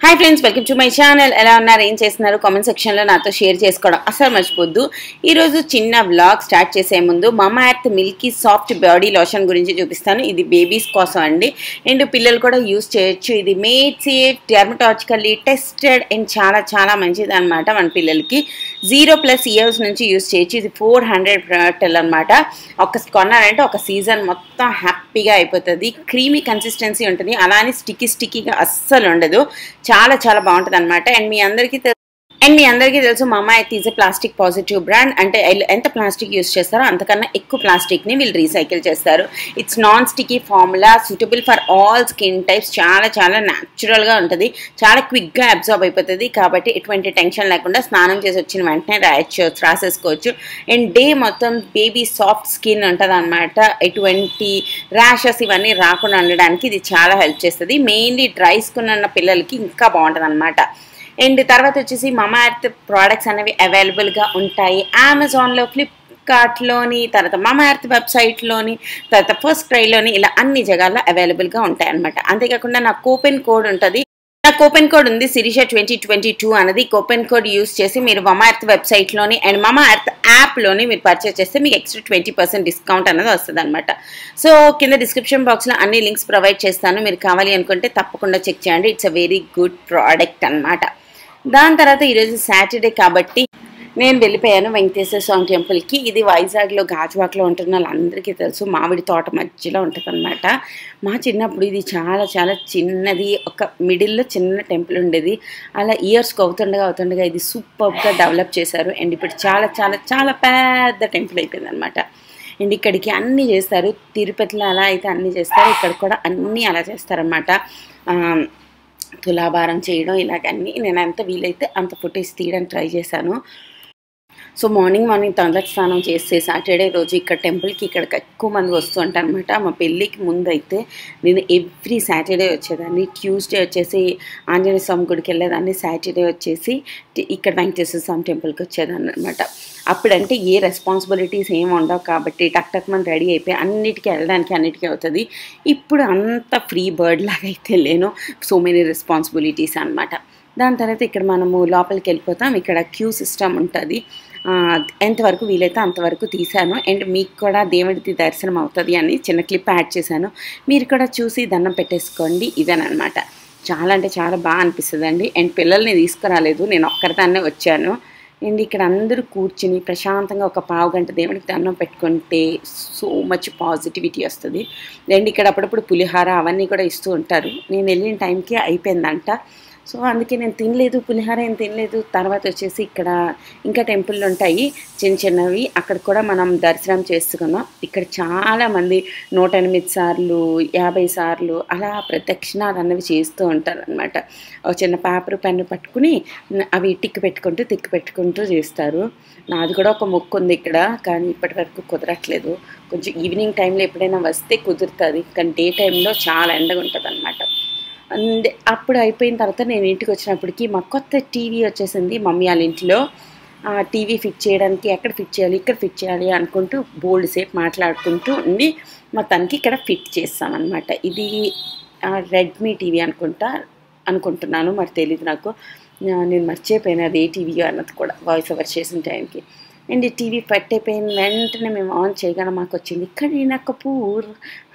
Hi friends, welcome to my channel. ఎలా ఉన్నారు, ఏం చేస్తున్నారు కామెంట్ సెక్షన్లో నాతో షేర్ చేసుకోవడం అసలు మర్చిపోద్దు. ఈరోజు చిన్న వ్లాగ్ స్టార్ట్ చేసే ముందు Mamaearth milky soft body lotion గురించి చూపిస్తాను. ఇది బేబీస్ కోసం అండి, అండ్ పిల్లలు కూడా యూస్ చేయొచ్చు. ఇది made safe, dermatologically tested and చాలా చాలా మంచిది అనమాట. మన పిల్లలకి 0+ ఇయర్స్ నుంచి యూస్ చేయొచ్చు. ఇది 400 ml అనమాట. కొన్నారంటే ఒక సీజన్ మొత్తం హ్యాపీగా అయిపోతుంది. క్రీమీ కన్సిస్టెన్సీ ఉంటుంది, అలానే స్టిక్కీగా అస్సలు ఉండదు. చాలా చాలా బాగుంటుంది అనమాట. అండ్ మీ అందరికీ తెలుసు Mamaearth is a plastic positive brand. అంటే ఎంత ప్లాస్టిక్ యూస్ చేస్తారో అంతకన్నా ఎక్కువ ప్లాస్టిక్ని వీళ్ళు రీసైకిల్ చేస్తారు. It's non sticky formula, suitable for all skin types. చాలా చాలా న్యాచురల్గా ఉంటుంది, చాలా క్విక్గా అబ్జార్బ్ అయిపోతుంది. కాబట్టి ఎటువంటి టెన్షన్ లేకుండా స్నానం చేసి వచ్చిన వెంటనే రాసేసుకోవచ్చు. అండ్ డే మొత్తం బేబీ సాఫ్ట్ స్కిన్ ఉంటుంది అనమాట. ఎటువంటి ర్యాషెస్ ఇవన్నీ రాకుండా ఉండడానికి ఇది చాలా హెల్ప్ చేస్తుంది. మెయిన్లీ డ్రై స్కిన్ ఉన్న పిల్లలకి ఇంకా బాగుంటుంది అనమాట. అండ్ తర్వాత వచ్చేసి మమా ఎర్త్ ప్రోడక్ట్స్ అనేవి అవైలబుల్గా ఉంటాయి అమెజాన్లో, ఫ్లిప్కార్ట్లోని, తర్వాత మమా ఎర్త్ వెబ్సైట్లోని, తర్వాత ఫస్ట్ క్రైలోని, ఇలా అన్ని జగాల్లో అవైలబుల్గా ఉంటాయి అనమాట. అంతేకాకుండా నా కూపెన్ కోడ్ ఉంటుంది. నా కూపెన్ కోడ్ ఉంది శిరీష 2022 అనేది. కూపెన్ కోడ్ యూస్ చేసి మీరు మమా ఎర్త్ వెబ్సైట్లోని అండ్ మమా ఎర్త్ యాప్లోని మీరు పర్చేస్ చేస్తే మీకు ఎక్స్ట్రా 20% డిస్కౌంట్ అనేది వస్తుంది అనమాట. సో కింద డిస్క్రిప్షన్ బాక్స్లో అన్ని లింక్స్ ప్రొవైడ్ చేస్తాను. మీరు కావాలి అనుకుంటే తప్పకుండా చెక్ చేయండి. It's a very good product అనమాట. దాని తర్వాత ఈరోజు సాటర్డే కాబట్టి నేను వెళ్ళిపోయాను వెంకటేశ్వర స్వామి టెంపుల్కి. ఇది వైజాగ్లో గాజువాకలో ఉంటున్న వాళ్ళందరికీ తెలుసు, మామిడి తోట మధ్యలో ఉంటుంది అనమాట. మా చిన్నప్పుడు ఇది చాలా చాలా చిన్నది, ఒక మిడిల్లో చిన్న టెంపుల్ ఉండేది. అలా ఇయర్స్కి అవుతుండగా ఇది సూపర్గా డెవలప్ చేశారు. అండ్ ఇప్పుడు చాలా చాలా చాలా పెద్ద టెంపుల్ అయిపోయింది అనమాట. అండ్ ఇక్కడికి అన్నీ చేస్తారు. తిరుపతిలో అలా అయితే అన్నీ చేస్తారు, ఇక్కడ కూడా అన్నీ అలా చేస్తారనమాట. తులాభారం చేయడం ఇలాగన్నీ నేను ఎంత వీలైతే అంత ఫొటోస్ తీయడానికి ట్రై చేశాను. సో మార్నింగ్ తొందరగా స్నానం చేస్తే సాటర్డే రోజు ఇక్కడ టెంపుల్కి ఇక్కడికి ఎక్కువ మంది వస్తూ ఉంటారు అనమాట. మా పెళ్ళికి ముందు అయితే నేను ఎవ్రీ సాటర్డే వచ్చేదాన్ని. ట్యూస్డే వచ్చేసి ఆంజనేయ స్వామి గుడికి వెళ్ళేదాన్ని, సాటర్డే వచ్చేసి ఇక్కడ వెంకటేశ్వర స్వామి టెంపుల్కి వచ్చేదాన్ని అనమాట. అప్పుడంటే ఏ రెస్పాన్సిబిలిటీస్ ఏమి ఉండవు కాబట్టి టక్ మనం రెడీ అయిపోయి అన్నిటికీ అవుతుంది. ఇప్పుడు అంత ఫ్రీ బర్డ్ లాగా అయితే లేను, సో మెనీ రెస్పాన్సిబిలిటీస్ అనమాట. దాని తర్వాత ఇక్కడ మనము లోపలికి వెళ్ళిపోతాం. ఇక్కడ క్యూ సిస్టమ్ ఉంటుంది, ఎంతవరకు వీలైతే అంతవరకు తీశాను. అండ్ మీకు కూడా దేవుడిది దర్శనం అవుతుంది అని చిన్న క్లిప్ యాడ్ చేశాను. మీరు కూడా చూసి దండం పెట్టేసుకోండి. ఇదేనమాట. చాలా అంటే చాలా బాగా అనిపిస్తుంది అండి. అండ్ పిల్లల్ని తీసుకురాలేదు, నేను ఒక్కరిదాన్నే వచ్చాను. అండ్ ఇక్కడ అందరూ కూర్చుని ప్రశాంతంగా ఒక పావు గంట దేవుడికి దండం పెట్టుకుంటే సో మచ్ పాజిటివిటీ వస్తుంది. అండ్ ఇక్కడ అప్పుడప్పుడు పులిహార అవన్నీ కూడా ఇస్తూ ఉంటారు. నేను వెళ్ళిన టైంకి అయిపోయిందంట, సో అందుకే నేను తినలేదు, పులిహార ఏం తినలేదు. తర్వాత వచ్చేసి ఇక్కడ ఇంకా టెంపుల్లు ఉంటాయి చిన్నవి, అక్కడ కూడా మనం దర్శనం చేసుకున్నాం. ఇక్కడ చాలామంది 108 సార్లు 50 సార్లు అలా ప్రదక్షిణాలు అన్నవి చేస్తూ ఉంటారు అనమాట. ఒక చిన్న పేపర్ పెన్ను పట్టుకుని అవి తిక్కు పెట్టుకుంటూ చేస్తారు. నాది కూడా ఒక మొక్కు ఉంది ఇక్కడ, కానీ ఇప్పటి వరకు కుదరట్లేదు. కొంచెం ఈవినింగ్ టైంలో ఎప్పుడైనా వస్తే కుదురుతుంది, కానీ డే టైంలో చాలా ఎండగా ఉంటుంది అనమాట. అండ్ అప్పుడు అయిపోయిన తర్వాత నేను ఇంటికి వచ్చినప్పటికీ మా కొత్త టీవీ వచ్చేసింది మమ్మీ వాళ్ళ ఇంట్లో. ఆ టీవీ ఫిట్ చేయడానికి ఎక్కడ ఫిట్ చేయాలి, ఇక్కడ ఫిట్ చేయాలి అనుకుంటూ బోల్డ్ సేపు మాట్లాడుకుంటూ ఉండి మొత్తానికి ఇక్కడ ఫిట్ చేస్తామన్నమాట. ఇది రెడ్మీ టీవీ అనుకుంటున్నాను, మరి తెలియదు నాకు. నేను మర్చిపోయినా అది ఏ టీవీ అన్నది కూడా వాయిస్ ఓవర్ చేసిన టైంకి. అండ్ ఈ టీవీ ఫిట్ అయిపోయిన వెంటనే మేము ఆన్ చేయగానే మాకు వచ్చింది కరీనా కపూర్.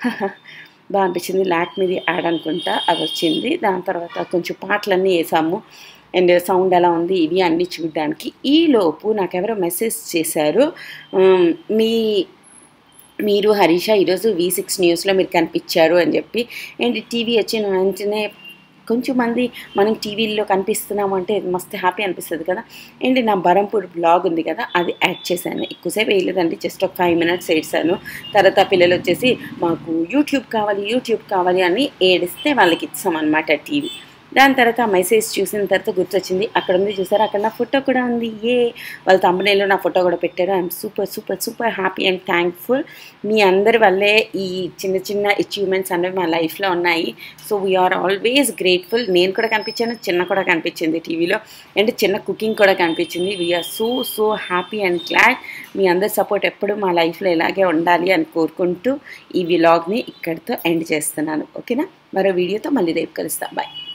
బాగా అనిపించింది. లాక్మీది యాడ్ అనుకుంటా, అది వచ్చింది. దాని తర్వాత కొంచెం పాటలన్నీ వేసాము. అండ్ సౌండ్ ఎలా ఉంది ఇవి అన్నీ చూడడానికి. ఈలోపు నాకెవరో మెసేజ్ చేశారు, మీరు హరీష ఈరోజు V6 న్యూస్లో మీరు కనిపించారు అని చెప్పి. అండ్ టీవీ వచ్చిన వెంటనే కొంచెం మంది మనం టీవీల్లో కనిపిస్తున్నాము అంటే మస్తు హ్యాపీ అనిపిస్తుంది కదా. అండ్ నా బరంపూర్ బ్లాగ్ ఉంది కదా, అది యాడ్ చేశాను. ఎక్కువసేపు వేయలేదండి, జస్ట్ ఒక 5 minutes వేసాను. తర్వాత పిల్లలు వచ్చేసి మాకు యూట్యూబ్ కావాలి అని ఏడిస్తే వాళ్ళకి ఇచ్చామన్నమాట టీవీ. దాని తర్వాత ఆ మెసేజ్ చూసిన తర్వాత గుర్తొచ్చింది, అక్కడ ఉంది చూసారా, అక్కడ నా ఫోటో కూడా ఉంది. వాళ్ళ తమ్మునేలో నా ఫోటో కూడా పెట్టారు. I'm super happy and thankful. మీ అందరి వల్లే ఈ చిన్న అచీవ్మెంట్స్ అనేవి మా లైఫ్లో ఉన్నాయి. So we're always grateful. నేను కూడా కనిపించాను, చిన్న కూడా కనిపించింది టీవీలో, అండ్ చిన్న కుకింగ్ కూడా కనిపించింది. We're so happy and glad. మీ అందరి సపోర్ట్ ఎప్పుడు మా లైఫ్లో ఇలాగే ఉండాలి అని కోరుకుంటూ ఈ వ్లాగ్ని ఇక్కడితో ఎండ్ చేస్తున్నాను. ఓకేనా, మరో వీడియోతో మళ్ళీ రేపు కలుస్తా. బాయ్.